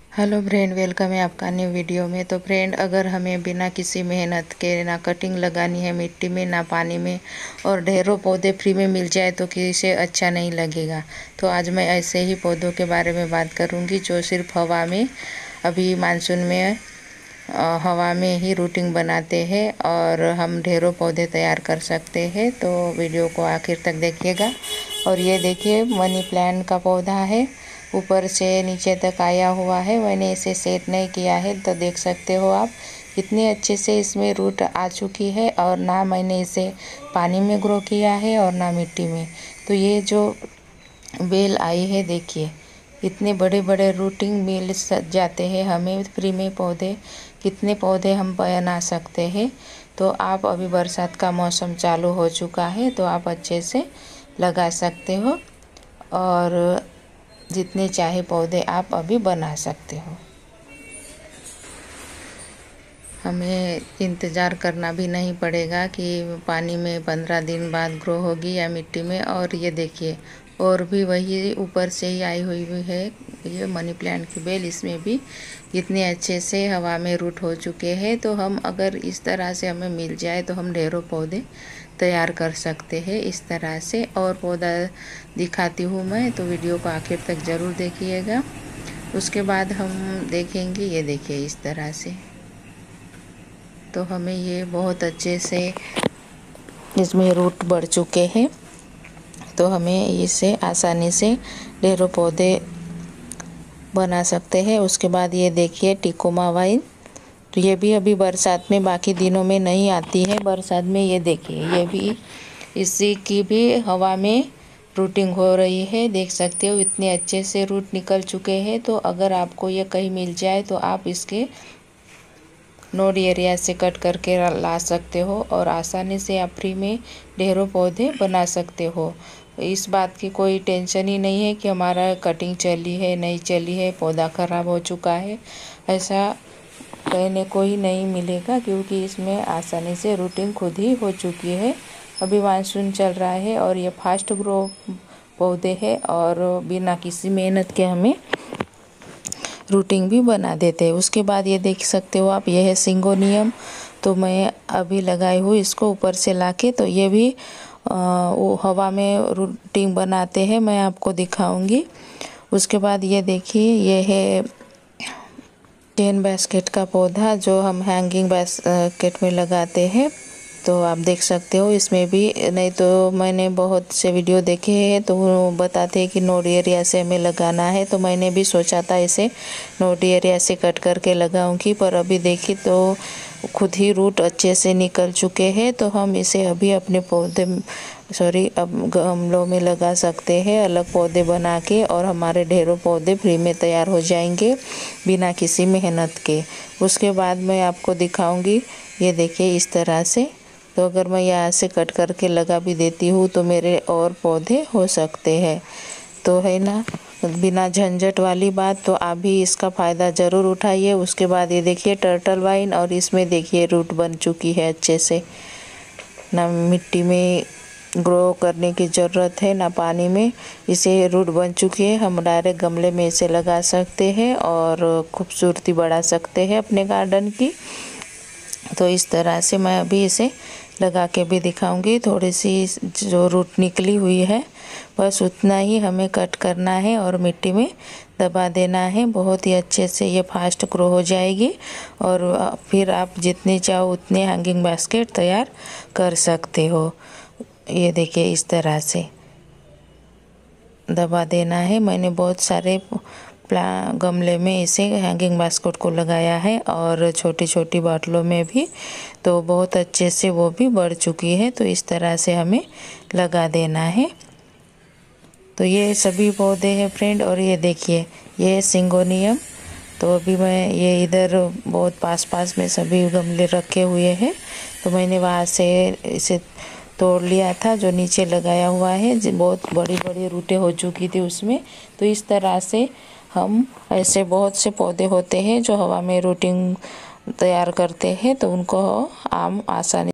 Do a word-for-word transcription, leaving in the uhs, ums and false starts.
Hello friend, welcome है आपका new video में। तो फ्रेंड, अगर हमें बिना किसी मेहनत के ना कटिंग लगानी है मिट्टी में ना पानी में और ढेरों पौधे फ्री में मिल जाए तो किसे अच्छा नहीं लगेगा। तो आज मैं ऐसे ही पौधों के बारे में बात करूंगी जो सिर्फ हवा में, अभी मानसून में हवा में ही रूटिंग बनाते हैं और हम ढेरों पौधे तैयार कर सकते हैं। तो वीडियो को आखिर तक देखिएगा। और ये देखिए, मनी प्लांट का पौधा है, ऊपर से नीचे तक आया हुआ है। मैंने इसे सेट नहीं किया है, तो देख सकते हो आप कितने अच्छे से इसमें रूट आ चुकी है। और ना मैंने इसे पानी में ग्रो किया है और ना मिट्टी में। तो ये जो बेल आई है, देखिए इतने बड़े बड़े रूटिंग बेल सज जाते हैं। हमें फ्री में पौधे, कितने पौधे हम बना सकते हैं। तो आप, अभी बरसात का मौसम चालू हो चुका है, तो आप अच्छे से लगा सकते हो और जितने चाहे पौधे आप अभी बना सकते हो। हमें इंतज़ार करना भी नहीं पड़ेगा कि पानी में पंद्रह दिन बाद ग्रो होगी या मिट्टी में। और ये देखिए, और भी वही ऊपर से ही आई हुई भी है ये मनी प्लांट की बेल। इसमें भी इतने अच्छे से हवा में रूट हो चुके हैं। तो हम, अगर इस तरह से हमें मिल जाए तो हम ढेरों पौधे तैयार कर सकते हैं इस तरह से। और पौधा दिखाती हूँ मैं, तो वीडियो को आखिर तक ज़रूर देखिएगा। उसके बाद हम देखेंगे, ये देखिए इस तरह से। तो हमें ये बहुत अच्छे से इसमें रूट बढ़ चुके हैं, तो हमें इसे आसानी से ढेरों पौधे बना सकते हैं। उसके बाद ये देखिए टिकोमा वाइन, तो ये भी अभी बरसात में, बाकी दिनों में नहीं आती है, बरसात में ये देखिए ये भी, इसी की भी हवा में रूटिंग हो रही है। देख सकते हो इतने अच्छे से रूट निकल चुके हैं। तो अगर आपको ये कहीं मिल जाए तो आप इसके नोड एरिया से कट करके ला सकते हो और आसानी से आप फ्री में ढेरों पौधे बना सकते हो। इस बात की कोई टेंशन ही नहीं है कि हमारा कटिंग चली है नहीं चली है, पौधा ख़राब हो चुका है, ऐसा कहने को ही नहीं मिलेगा, क्योंकि इसमें आसानी से रूटिंग खुद ही हो चुकी है। अभी मानसून चल रहा है और ये फास्ट ग्रो पौधे हैं और बिना किसी मेहनत के हमें रूटिंग भी बना देते हैं। उसके बाद ये देख सकते हो आप, ये है सिंगोनियम। तो मैं अभी लगाई हूँ इसको ऊपर से लाके, तो ये भी आ, वो हवा में रूटिंग बनाते हैं, मैं आपको दिखाऊंगी। उसके बाद ये देखिए, ये है चेन बास्केट का पौधा जो हम हैंगिंग बास्केट में लगाते हैं। तो आप देख सकते हो इसमें भी, नहीं तो मैंने बहुत से वीडियो देखे हैं तो वो बताते हैं कि नोड एरिया से हमें लगाना है। तो मैंने भी सोचा था इसे नोड एरिया से कट करके लगाऊंगी, पर अभी देखी तो खुद ही रूट अच्छे से निकल चुके हैं। तो हम इसे अभी अपने पौधे, सॉरी अब गमलों में लगा सकते हैं, अलग पौधे बना के, और हमारे ढेरों पौधे फ्री में तैयार हो जाएंगे बिना किसी मेहनत के। उसके बाद मैं आपको दिखाऊंगी, ये देखिए इस तरह से। तो अगर मैं यहाँ से कट करके लगा भी देती हूँ तो मेरे और पौधे हो सकते हैं, तो है ना, बिना झंझट वाली बात। तो आप भी इसका फ़ायदा ज़रूर उठाइए। उसके बाद ये देखिए टर्टल वाइन, और इसमें देखिए रूट बन चुकी है अच्छे से। ना मिट्टी में ग्रो करने की ज़रूरत है ना पानी में, इसे रूट बन चुकी है। हम डायरेक्ट गमले में इसे लगा सकते हैं और खूबसूरती बढ़ा सकते हैं अपने गार्डन की। तो इस तरह से मैं अभी इसे लगा के भी दिखाऊंगी। थोड़ी सी जो रूट निकली हुई है, बस उतना ही हमें कट करना है और मिट्टी में दबा देना है। बहुत ही अच्छे से ये फास्ट ग्रो हो जाएगी और फिर आप जितने चाहो उतने हैंगिंग बास्केट तैयार कर सकते हो। ये देखिए इस तरह से दबा देना है। मैंने बहुत सारे प्ला गमले में इसे हैंगिंग बास्केट को लगाया है और छोटी छोटी बाटलों में भी, तो बहुत अच्छे से वो भी बढ़ चुकी है। तो इस तरह से हमें लगा देना है। तो ये सभी पौधे हैं फ्रेंड, और ये देखिए ये है सिंगोनियम। तो अभी मैं ये इधर बहुत पास पास में सभी गमले रखे हुए हैं, तो मैंने वहाँ से इसे तोड़ लिया था जो नीचे लगाया हुआ है। बहुत बड़ी बड़ी रूटें हो चुकी थी उसमें। तो इस तरह से हम, ऐसे बहुत से पौधे होते हैं जो हवा में रूटिंग तैयार करते हैं, तो उनको हम आसानी